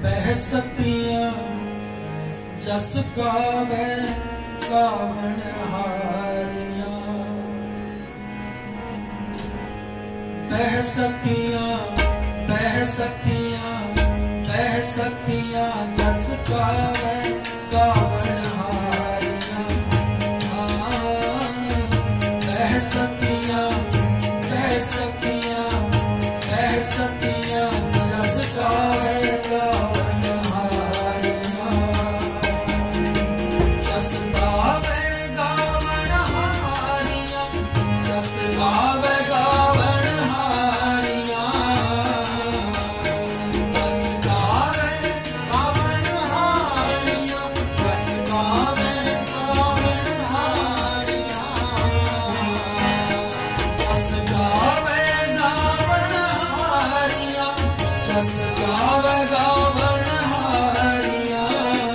बह सकिया जस गावे गावण हारिया। बह सकिया बह सकिया बह सकिया जस गावे गावण हारिया। बह सकिया बह सकिया बह सकिया जस गावे गावण हारिया। जस गावे गावण हारिया जस गावे गावण हारिया। जस गावे गावण हारिया जस गावे गावण हारिया। जस गावे गावण हारिया जस गावे गावण हारिया।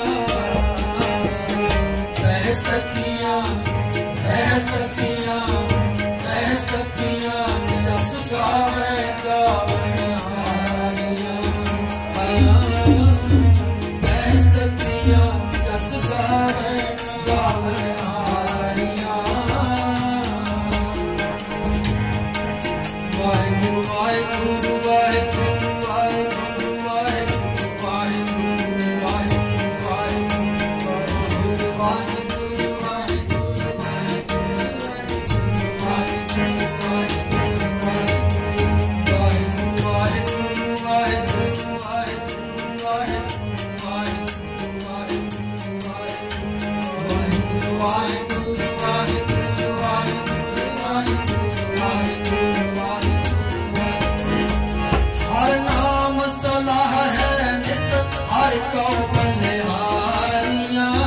बह सकिया बह सकिया बह सकिया जस गावे गावण हारिया। बह सकिया जस गावे गावण हारिया। वाहिगुरु वाहिगुरु वाहिगुरु वाहिगुरु वाहिगुरु वाहिगुरु वाहिगुरु वाहिगुरु हर नाम सलाह है नित हर को बलिहारियां।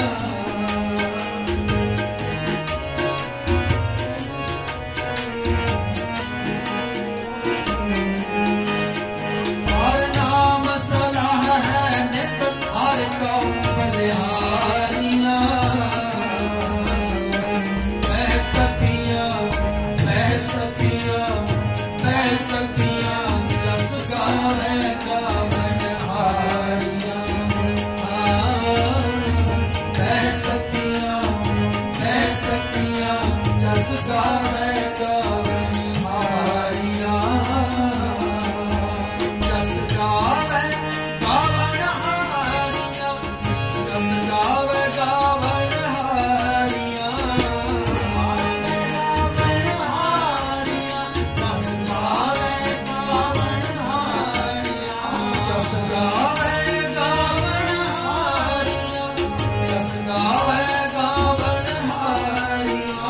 हर नाम सलाह है नित हर को बलिहारियां। बह सकिया बह सकिया बह सकिया जस गावे गावण हारिया। बह सकिया जस गावे गावण हारिया। जस गावे गावण हारिया जस गावे गावण हारिया। जस गावे गावण हारिया जस गावे गावण हारिया।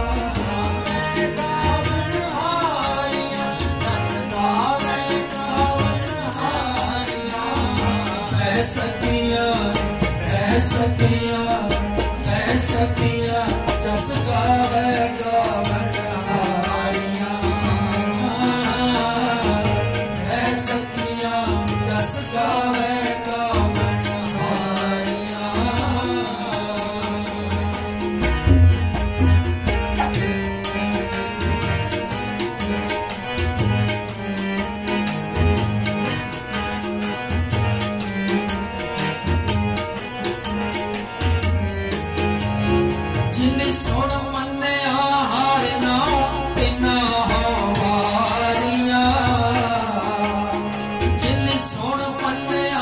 बह सकिया बह सकिया बह सकिया जस गावे गावण हारिया। बह सकिया जस गावे गावण हारिया। जिन सुन मन्निया हर नाम तिना हो वारिया। जिन सुन मन्निया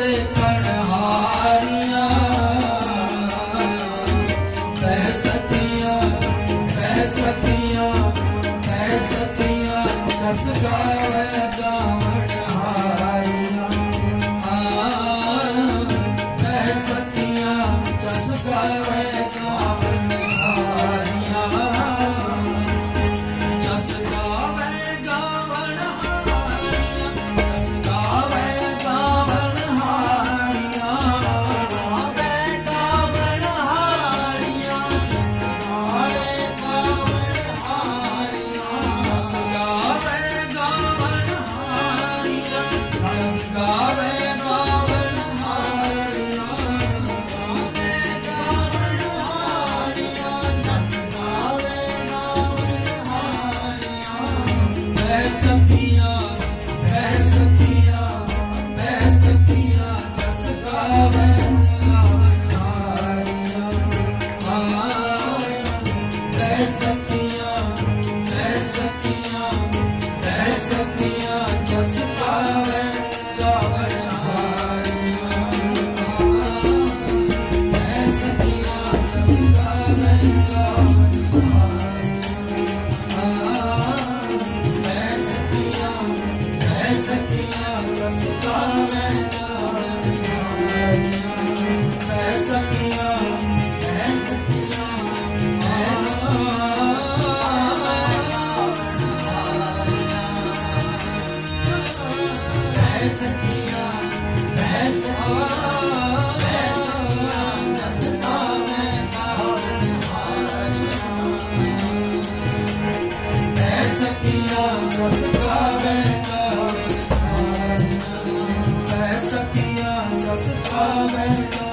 देखण हारियां कह सकियां जस गावे गावण हारियां कह सकियां जस गावे गावण हारियां जस गावे गावण हारियां जस गावे गावण हारियां गावे गावण हारियां गावे गावण हारियां जस गावे गावण हारियां जस गावे गावण हारियां गावे गावण हारियां जस गावे गावण हारियां कह सकियां जस गावे गावण हारियां कह सकियां जस गावे गावण हारियां कह सकियां जस गावे गावण हारियां जस गावे गावण हारियां कह सकियां जस गावे गावण हारियां कह सकियां जस गावे